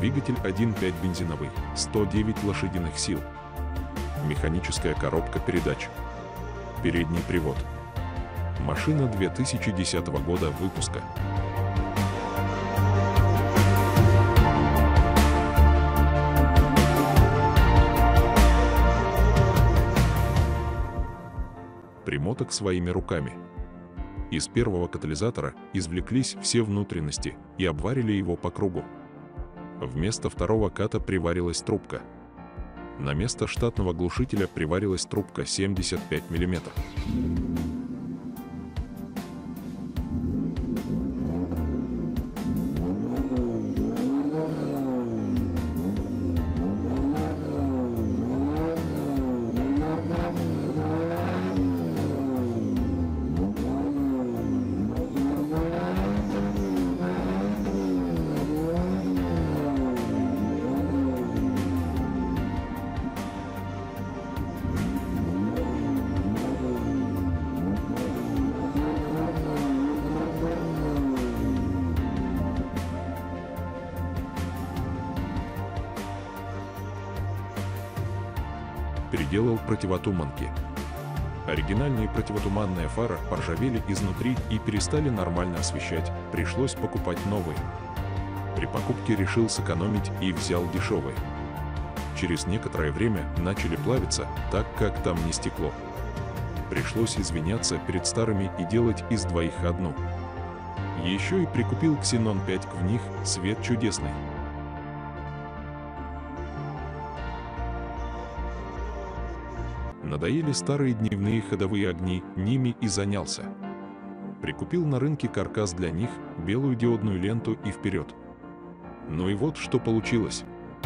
Двигатель 1.5 бензиновый, 109 лошадиных сил. Механическая коробка передач. Передний привод. Машина 2010 года выпуска. Примоток своими руками. Из первого катализатора извлеклись все внутренности и обварили его по кругу. Вместо второго ката приварилась трубка. На место штатного глушителя приварилась трубка 75 мм. Переделал противотуманки. Оригинальные противотуманные фары поржавели изнутри и перестали нормально освещать, пришлось покупать новые. При покупке решил сэкономить и взял дешевые. Через некоторое время начали плавиться, так как там не стекло. Пришлось извиняться перед старыми и делать из двоих одну. Еще и прикупил Ксенон 5, в них свет чудесный. Надоели старые дневные ходовые огни, ними и занялся. Прикупил на рынке каркас для них, белую диодную ленту и вперед. Ну и вот что получилось.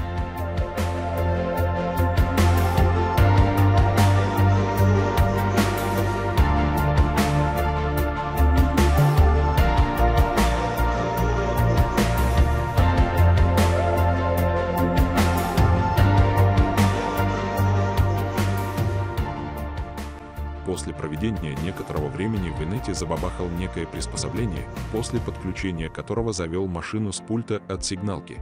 После проведения некоторого времени в инете забабахал некое приспособление, после подключения которого завел машину с пульта от сигналки.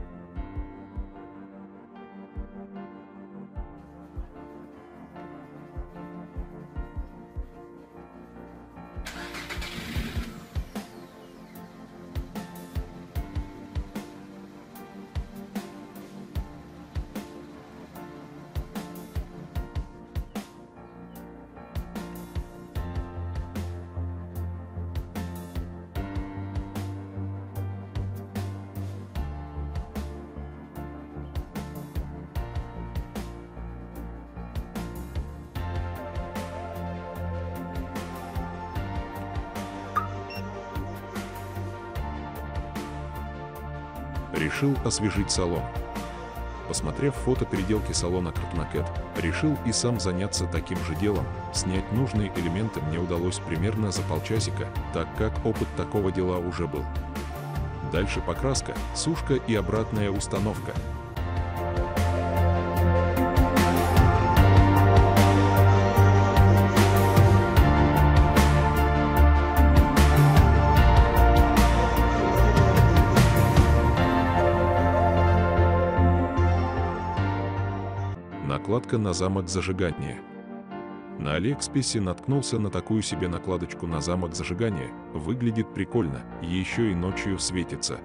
Решил освежить салон. Посмотрев фото переделки салона Cartonacat, решил и сам заняться таким же делом. Снять нужные элементы мне удалось примерно за полчасика, так как опыт такого дела уже был. Дальше покраска, сушка и обратная установка. Накладка на замок зажигания. На Алиэкспрессе наткнулся на такую себе накладочку на замок зажигания. Выглядит прикольно, еще и ночью светится.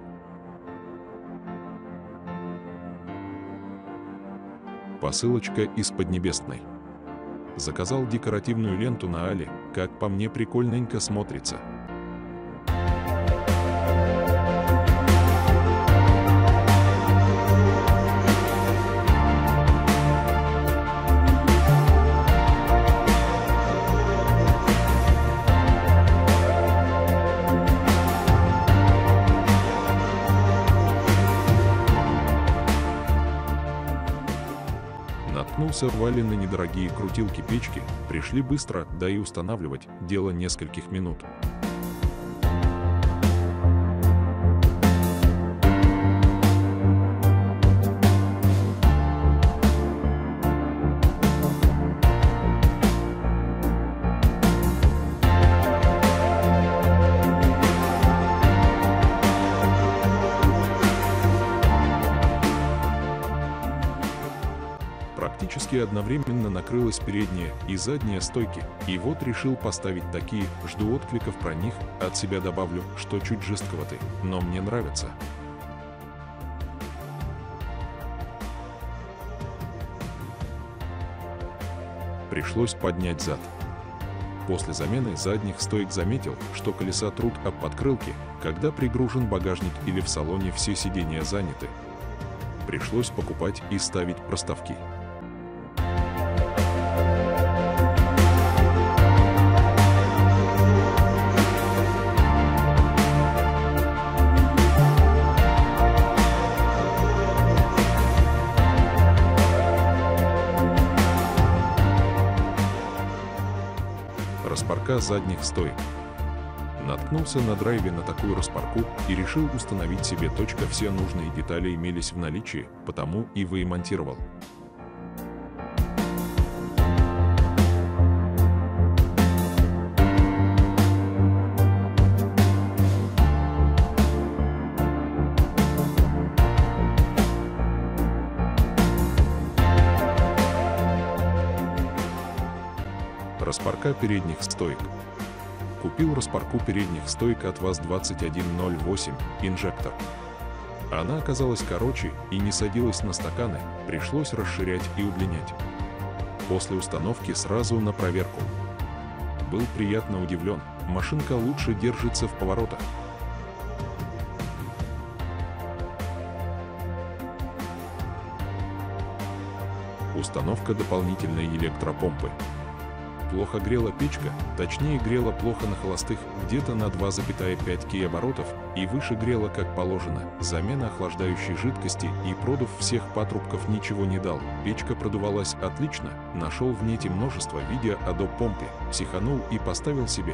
Посылочка из Поднебесной. Заказал декоративную ленту на Али, как по мне прикольненько смотрится. Наткнулся в Вале на недорогие крутилки-печки, пришли быстро, да и устанавливать, дело нескольких минут. практически одновременно накрылась передняя и задняя стойки, и вот решил поставить такие, жду откликов про них, от себя добавлю, что чуть жестковаты, но мне нравятся. Пришлось поднять зад. После замены задних стоек заметил, что колеса трут об подкрылки, когда пригружен багажник или в салоне все сиденья заняты. Пришлось покупать и ставить проставки. Распарка задних стоек. Наткнулся на драйве на такую распарку и решил установить себе. Все нужные детали имелись в наличии, потому и вымонтировал. Распарка передних стоек. Купил распарку передних стоек от ВАЗ-2108, инжектор. Она оказалась короче и не садилась на стаканы, пришлось расширять и удлинять. После установки сразу на проверку. Был приятно удивлен, машинка лучше держится в поворотах. Установка дополнительной электропомпы. Плохо грела печка, точнее грела плохо на холостых, где-то на 2,5 ки оборотов, и выше грела как положено. Замена охлаждающей жидкости и продув всех патрубков ничего не дал. Печка продувалась отлично, нашел в нете множество видео о доп-помпе, психанул и поставил себе.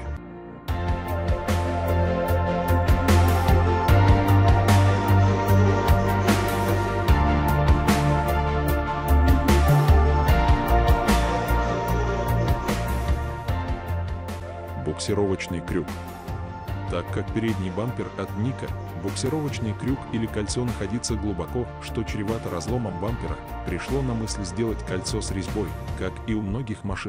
Буксировочный крюк. Так как передний бампер от Ника, буксировочный крюк или кольцо находится глубоко, что чревато разломом бампера, пришло на мысль сделать кольцо с резьбой, как и у многих машин.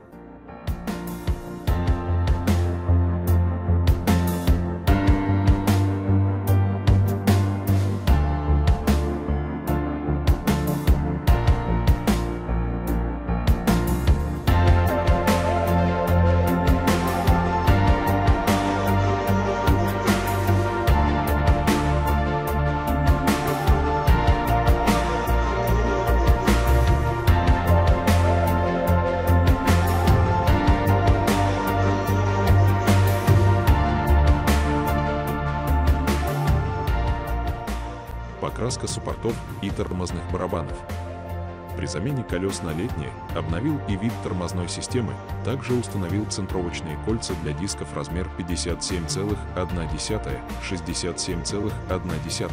Покраска суппортов и тормозных барабанов. При замене колес на летние обновил и вид тормозной системы, также установил центровочные кольца для дисков размер 57,1, 67,1.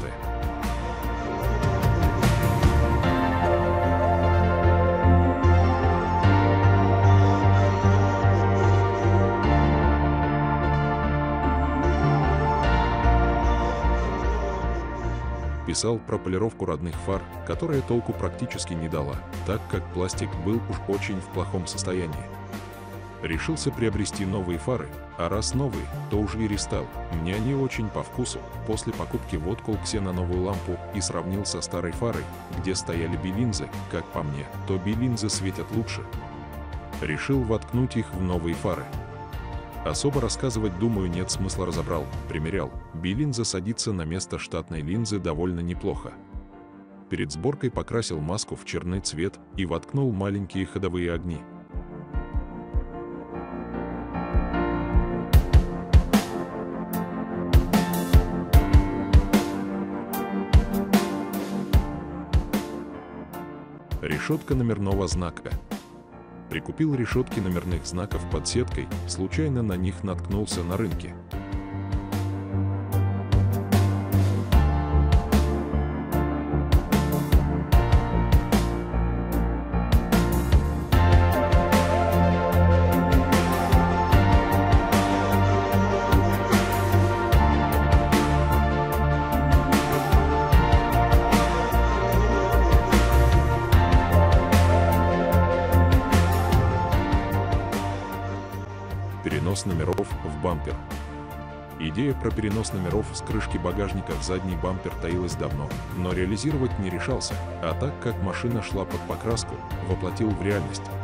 Писал про полировку родных фар, которая толку практически не дала, так как пластик был уж очень в плохом состоянии. Решился приобрести новые фары, а раз новые, то уже и рестал. Мне они очень по вкусу. После покупки воткнул ксеноновую лампу и сравнил со старой фарой, где стояли билинзы. Как по мне, то билинзы светят лучше. Решил воткнуть их в новые фары. Особо рассказывать, думаю, нет смысла, разобрал, примерял. Билинза садится на место штатной линзы довольно неплохо. Перед сборкой покрасил маску в черный цвет и воткнул маленькие ходовые огни. Решетка номерного знака. Прикупил решетки номерных знаков под сеткой, случайно на них наткнулся на рынке. Перенос номеров в бампер. Идея про перенос номеров с крышки багажника в задний бампер таилась давно, но реализовать не решался, а так как машина шла под покраску, воплотил в реальность.